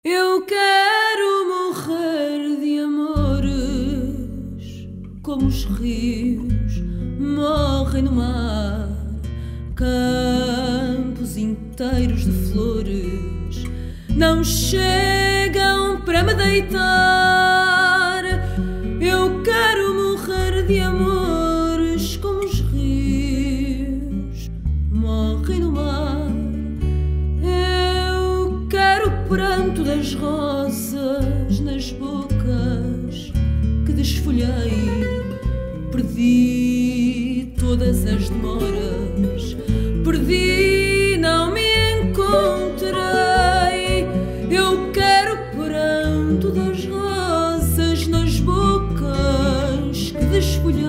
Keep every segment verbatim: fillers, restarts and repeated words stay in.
Eu quero morrer de amores, como os rios morrem no mar, campos inteiros de flores não chegam para me deitar. Eu quero morrer de amores, como os rios morrem no mar. Eu quero o pranto das rosas nas bocas que desfolhei. Perdi todas as demoras, perdi, não me encontrei. Eu quero o pranto das rosas nas bocas que desfolhei.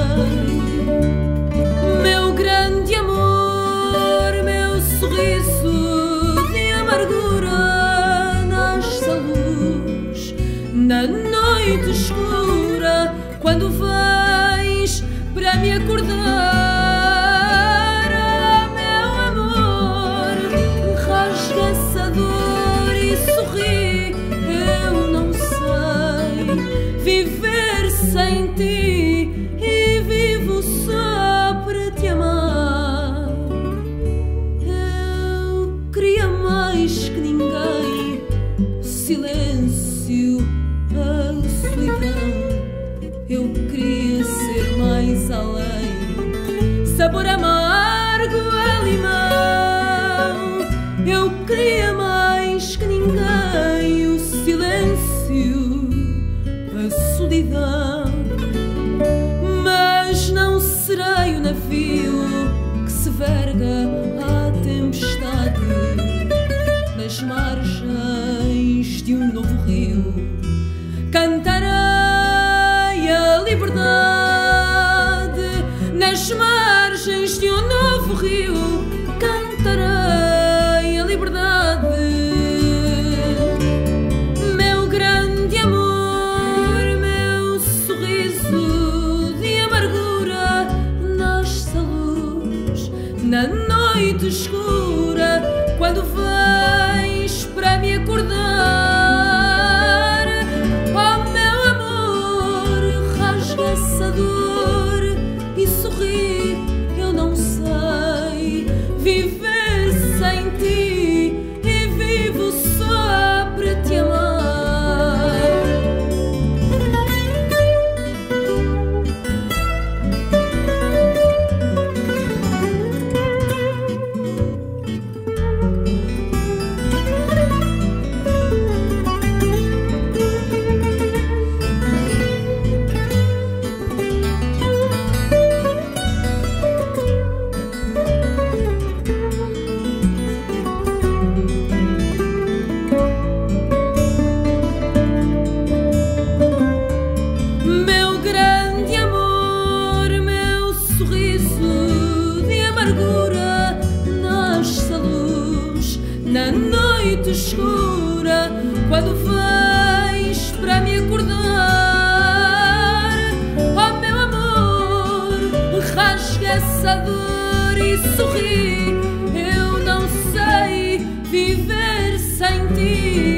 Meu grande amor, meu sorriso de amargura, nasce a luz na noite escura, quando vais para me acordar. Oh, meu amor, rasga essa dor e sorri. Eu não sei viver sem ti e vivo só para te amar. Eu queria mais que ninguém o silêncio, a solidão. Eu queria ser mais além, sabor amargo a limão. Eu queria mais que ninguém o silêncio, a solidão. Mas não serei o navio que se verga à tempestade nas margens de um novo rio. Cantarei a liberdade nas margens de um novo rio. Cantarei a liberdade. Meu grande amor, meu sorriso de amargura, nasce a luz na noite escura, quando vais para me acordar. Oh, meu amor, rasga essa dor e sorri. Eu não sei viver sem ti e vivo só para te amar. Na noite escura, quando vais para me acordar. Oh, meu amor, rasga essa dor e sorri. Eu não sei viver sem ti